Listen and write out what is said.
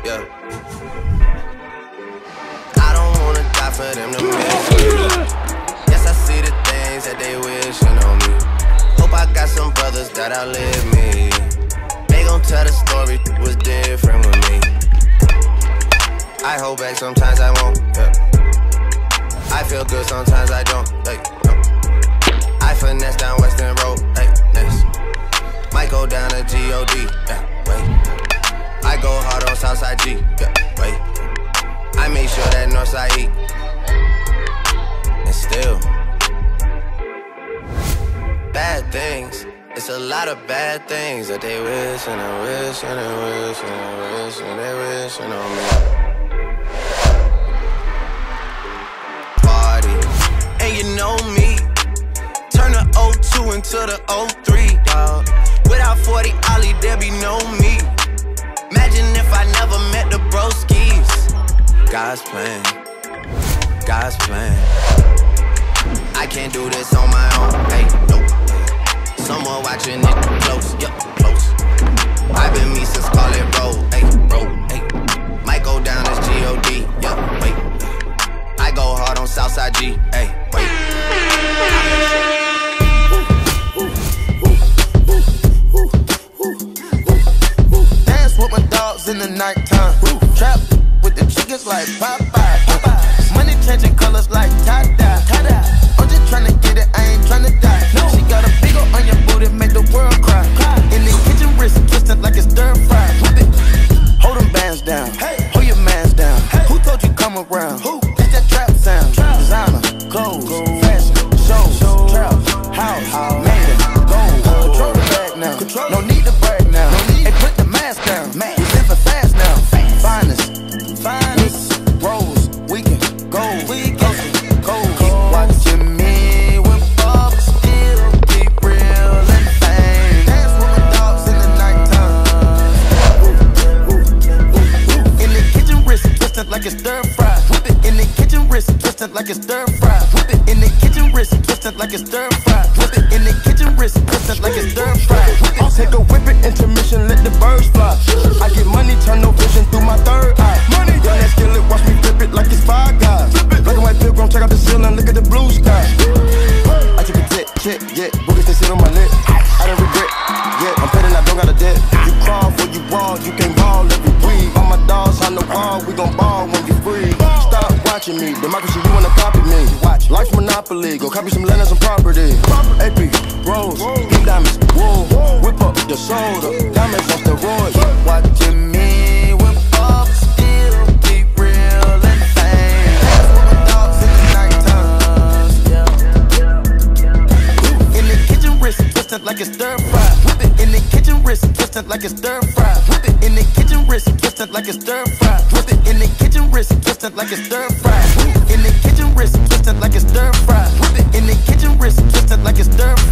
yeah. I don't wanna die for them to miss me. Yes, I see the things that they wishing on me. Hope I got some brothers that outlive me. They gon' tell the story was different with me. I hold back, sometimes I won't, yeah. I feel good, sometimes I don't, like, no. I finesse down Western Road, like, next. Might go down to G.O.D., yeah, wait. I go hard on Southside G, yeah, wait. I make sure that Northside E. And still, bad things. It's a lot of bad things that they wish and they wish and they wish and they wish and they wishing on me. Party, and you know me. Turn the 02 into the 03, dawg. Without 40 Ollie, there be no me. Imagine if I never met the broskies. God's plan, God's plan. I can't do this on my own, hey, nope. Someone watching it close, yup, close. I've been me since Scarlet Road, hey, bro, hey. Might go down as G.O.D., yup, wait. I go hard on Southside G, hey, wait. Dance with my dogs in the nighttime. Trap with the chickens like Popeye. Money changing colors like tie-dye. I'm just tryna get it, I ain't tryna die. She got a big ol' on your booty, make the world cry. In the kitchen, wrist twisted like it's stir fry. Hold them bands down, hold your mans down. Who told you come around? It's that trap sound. Designer, clothes, fashion, shows, trap, house, made it, gold. Control the bag now, no need to brag now. Hey, put the mask down, we living fast now. Finest, rose, we can go, cold. Keep watching me when Bob still be real and fame. Dance with my dogs in the nighttime. In the kitchen, wrist twisted like it's stir fry. Whip it in the kitchen, wrist twisted like it's stir fry. Whip it in the kitchen, wrist twisted like it's stir fry. Whip it in the kitchen, wrist twisted like it's stir fry. I'll take a whip it, intermission, let the birds fly. I get money, turn no vision through my third eye. Money, run that skillet, watch me flip it like it's Five Guys. Black and white pilgrim, check out the ceiling, look at the blue sky. I took a check, yeah, boogers they sit on my lip. I don't regret, yeah, I'm petting, I don't got a debt. You crawl for you wall, you can't ball every week. All my dogs on the wall, we gon' ball when you free. Stop watching me, democracy, you wanna copy me. Life's monopoly, go copy some land and some property. AP, rose, pink diamonds, wool. Whip up your soda, diamonds off the road. Watching me when Bob still be real and fame. Dance with my dogs in the nighttime. In the kitchen, wrist twisted like it's stir fry. Whip it in the kitchen, wrist twisted like it's stir fry. Whip it in the kitchen, wrist twisted like it's stir fry. Whip it in the kitchen, wrist twisted like it's stir fry. In the kitchen, wrist twisted like it's stir fry. Whip it in the kitchen, wrist twisted like it's stir fry.